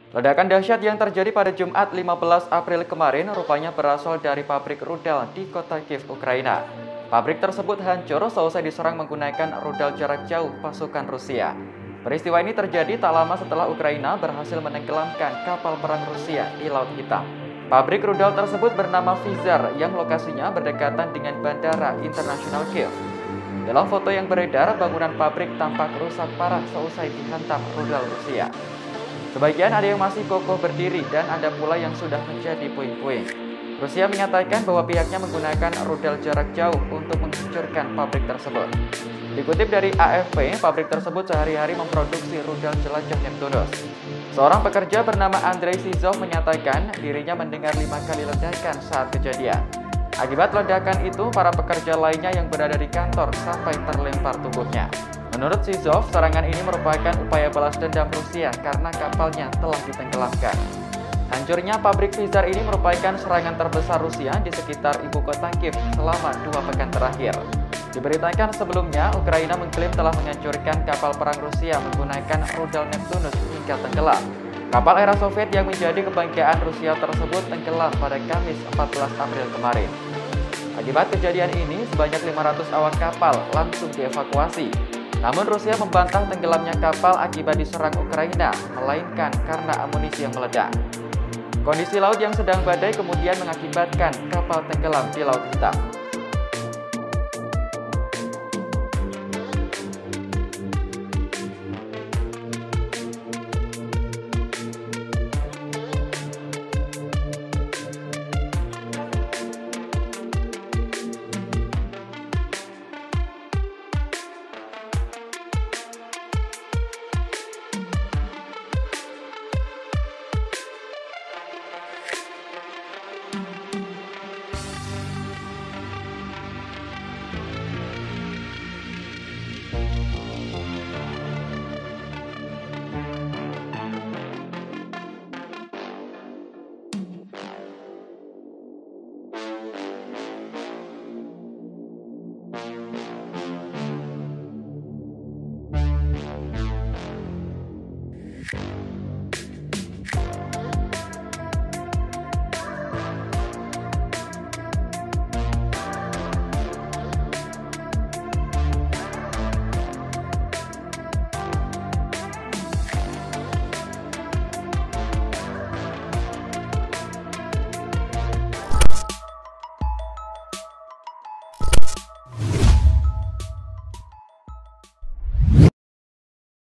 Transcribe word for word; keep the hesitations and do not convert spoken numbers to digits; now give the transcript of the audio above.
Ledakan dahsyat yang terjadi pada Jumat lima belas April kemarin rupanya berasal dari pabrik rudal di kota Kiev, Ukraina. Pabrik tersebut hancur seusai diserang menggunakan rudal jarak jauh pasukan Rusia. Peristiwa ini terjadi tak lama setelah Ukraina berhasil menenggelamkan kapal perang Rusia di Laut Hitam. Pabrik rudal tersebut bernama Vizar yang lokasinya berdekatan dengan Bandara Internasional Kiev. Dalam foto yang beredar, bangunan pabrik tampak rusak parah seusai dihantam rudal Rusia. Sebagian ada yang masih kokoh berdiri dan ada pula yang sudah menjadi puing-puing. Rusia menyatakan bahwa pihaknya menggunakan rudal jarak jauh untuk menghancurkan pabrik tersebut. Dikutip dari A F P, pabrik tersebut sehari-hari memproduksi rudal jelajah Neptunus. Seorang pekerja bernama Andrei Sizov menyatakan dirinya mendengar lima kali ledakan saat kejadian. Akibat ledakan itu, para pekerja lainnya yang berada di kantor sampai terlempar tubuhnya. Menurut Sizov, serangan ini merupakan upaya balas dendam Rusia karena kapalnya telah ditenggelamkan. Hancurnya pabrik Vizar ini merupakan serangan terbesar Rusia di sekitar ibu kota Kiev selama dua pekan terakhir. Diberitakan sebelumnya, Ukraina mengklaim telah menghancurkan kapal perang Rusia menggunakan rudal Neptunus hingga tenggelam. Kapal era Soviet yang menjadi kebanggaan Rusia tersebut tenggelam pada Kamis empat belas April kemarin. Akibat kejadian ini, sebanyak lima ratus awak kapal langsung dievakuasi. Namun Rusia membantah tenggelamnya kapal akibat diserang Ukraina, melainkan karena amunisi yang meledak. Kondisi laut yang sedang badai kemudian mengakibatkan kapal tenggelam di Laut Hitam.